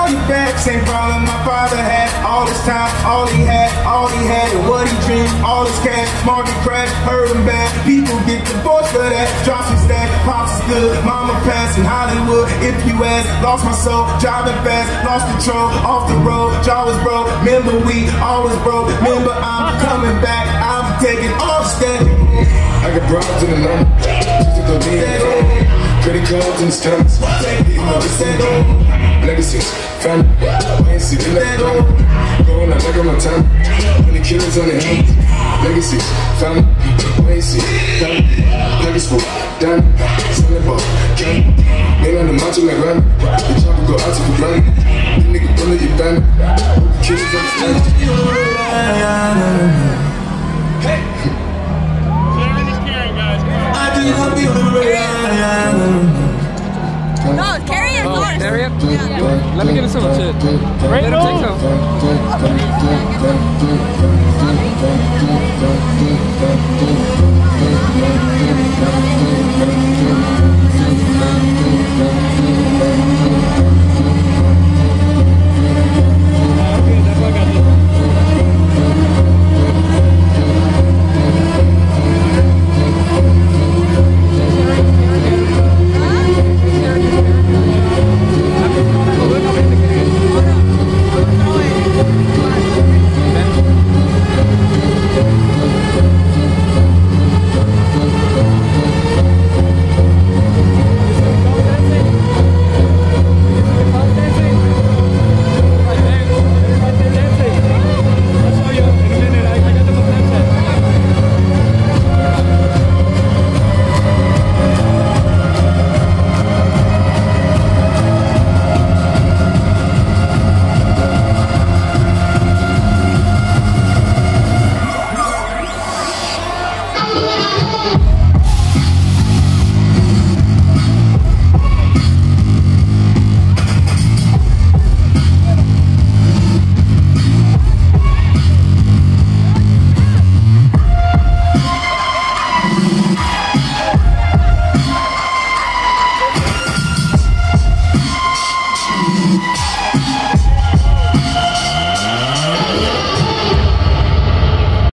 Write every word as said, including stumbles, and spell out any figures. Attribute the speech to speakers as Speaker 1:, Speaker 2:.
Speaker 1: on your back. Same problem my father had. All his time, all he had, all he had, and what he dreamed, all his cash. Market crash, hurt him bad. People get divorced for that. Drops his stack, pops is good. Mama passed in Hollywood. If you ask, lost my soul, driving fast, lost control, off the road, jaw was broke. Remember we always broke. Remember I'm coming back. I'm taking off step.
Speaker 2: I got broads in the number. Just to go in. Credit cards and stamps. You know this ain't legacies, family, I ain't see the level. Going out like on my time. When the killers on the hands. Legacies, family, I ain't see family. Legacy for done. Selling ball, can. Ain't on the macho like run. The chopper go out to the run. The nigga bullet you band. The killers on the stand. Hey.
Speaker 3: No, carry it forward.
Speaker 4: Carry it?
Speaker 3: Yeah.
Speaker 4: Let me get a some shit. Right Let him take
Speaker 1: Thank you.